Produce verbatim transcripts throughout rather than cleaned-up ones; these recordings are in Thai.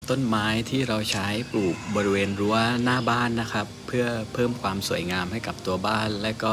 ต้นไม้ที่เราใช้ปลูกบริเวณรั้วหน้าบ้านนะครับเพื่อเพิ่มความสวยงามให้กับตัวบ้านและก็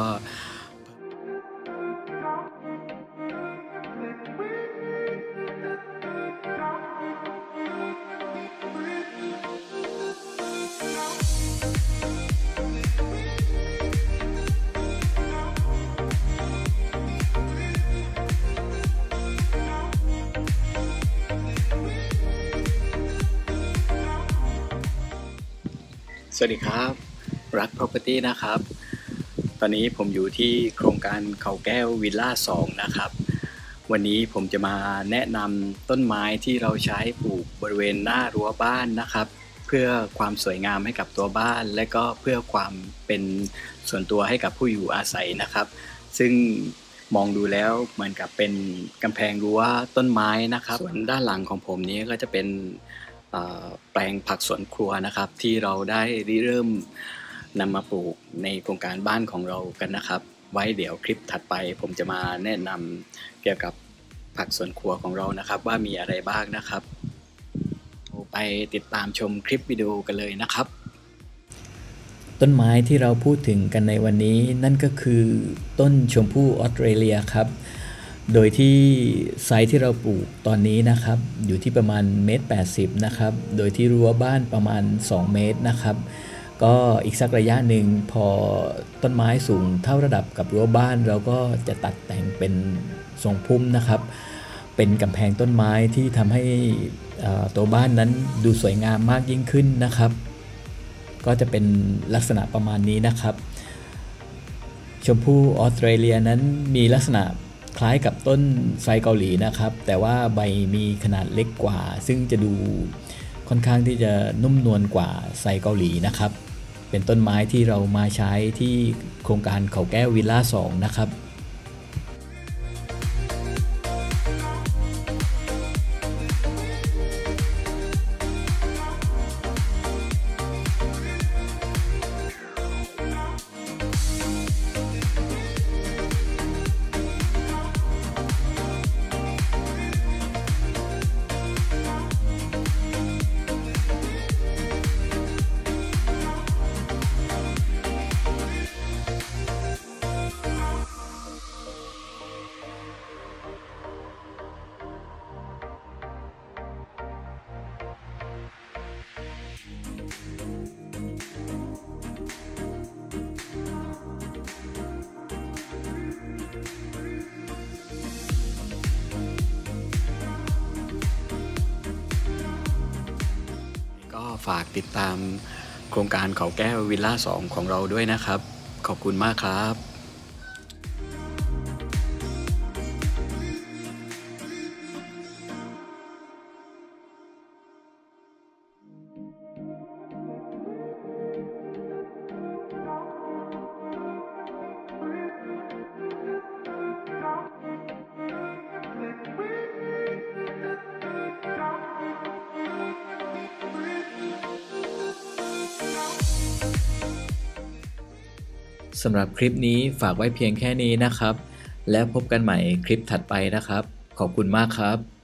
สวัสดีครับรัก Property นะครับตอนนี้ผมอยู่ที่โครงการเขาแก้ววิลล่าสองนะครับวันนี้ผมจะมาแนะนำต้นไม้ที่เราใช้ปลูกบริเวณหน้ารั้วบ้านนะครับเพื่อความสวยงามให้กับตัวบ้านและก็เพื่อความเป็นส่วนตัวให้กับผู้อยู่อาศัยนะครับซึ่งมองดูแล้วเหมือนกับเป็นกำแพงรั้วต้นไม้นะครับส่วนด้านหลังของผมนี้ก็จะเป็นแปลงผักสวนครัวนะครับที่เราได้ริเริ่มนำมาปลูกในโครงการบ้านของเรากันนะครับไว้เดี๋ยวคลิปถัดไปผมจะมาแนะนำเกี่ยวกับผักสวนครัวของเรานะครับว่ามีอะไรบ้างนะครับไปติดตามชมคลิปวิดีโอกันเลยนะครับต้นไม้ที่เราพูดถึงกันในวันนี้นั่นก็คือต้นชมพู่ออสเตรเลียครับโดยที่ไซส์ที่เราปลูกตอนนี้นะครับอยู่ที่ประมาณเมตรแปดสิบนะครับโดยที่รั้วบ้านประมาณสองเมตรนะครับก็อีกสักระยะหนึ่งพอต้นไม้สูงเท่าระดับกับรั้วบ้านเราก็จะตัดแต่งเป็นทรงพุ่มนะครับเป็นกำแพงต้นไม้ที่ทำให้ตัวบ้านนั้นดูสวยงามมากยิ่งขึ้นนะครับก็จะเป็นลักษณะประมาณนี้นะครับชมพู่ออสเตรเลียนั้นมีลักษณะคล้ายกับต้นไทรเกาหลีนะครับแต่ว่าใบมีขนาดเล็กกว่าซึ่งจะดูค่อนข้างที่จะนุ่มนวลกว่าไทรเกาหลีนะครับเป็นต้นไม้ที่เรามาใช้ที่โครงการเขาแก้ววิลล่าสองนะครับฝากติดตามโครงการเขาแก้ววิลล่าสองของเราด้วยนะครับขอบคุณมากครับสำหรับคลิปนี้ฝากไว้เพียงแค่นี้นะครับแล้วพบกันใหม่คลิปถัดไปนะครับขอบคุณมากครับ